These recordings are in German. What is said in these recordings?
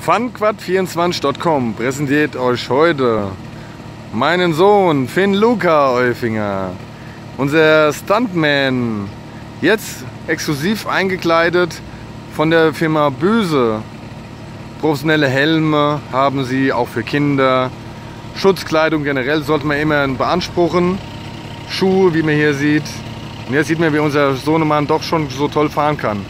Funquad24.com präsentiert euch heute meinen Sohn Finn Luca Euffinger, unser Stuntman, jetzt exklusiv eingekleidet von der Firma Büse. Professionelle Helme haben sie auch für Kinder, Schutzkleidung generell sollte man immer beanspruchen, Schuhe, wie man hier sieht. Und jetzt sieht man, wie unser Sohnemann doch schon so toll fahren kann.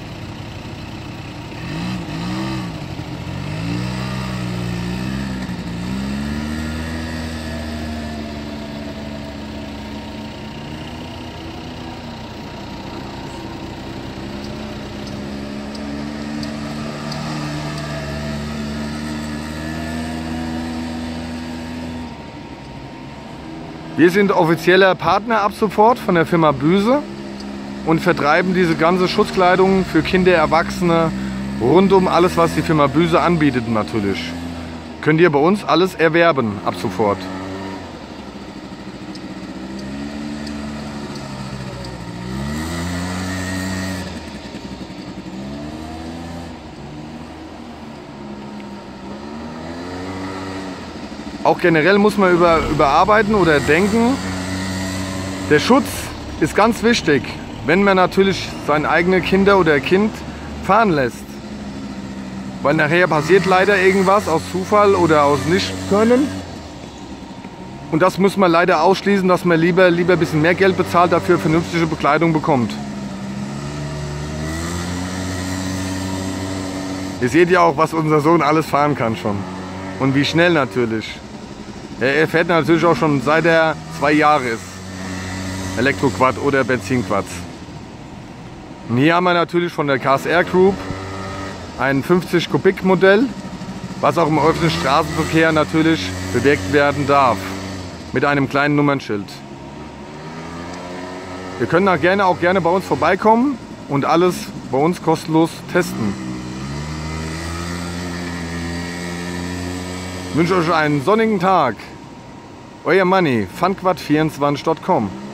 Wir sind offizieller Partner ab sofort von der Firma Büse und vertreiben diese ganze Schutzkleidung für Kinder, Erwachsene, rund um alles, was die Firma Büse anbietet natürlich. Könnt ihr bei uns alles erwerben ab sofort. Auch generell muss man überarbeiten oder denken. Der Schutz ist ganz wichtig, wenn man natürlich seine eigenen Kinder oder Kind fahren lässt. Weil nachher passiert leider irgendwas aus Zufall oder aus Nichtkönnen. Und das muss man leider ausschließen, dass man lieber ein bisschen mehr Geld bezahlt, dafür vernünftige Bekleidung bekommt. Ihr seht ja auch, was unser Sohn alles fahren kann schon. Und wie schnell natürlich. Er fährt natürlich auch schon seit er 2 Jahre ist. Elektroquad oder Benzinquad. Und hier haben wir natürlich von der KSR Group ein 50 Kubik Modell, was auch im öffentlichen Straßenverkehr natürlich bewegt werden darf. Mit einem kleinen Nummernschild. Wir können auch gerne bei uns vorbeikommen und alles bei uns kostenlos testen. Ich wünsche euch einen sonnigen Tag. Euer Manni, Funquad24.com.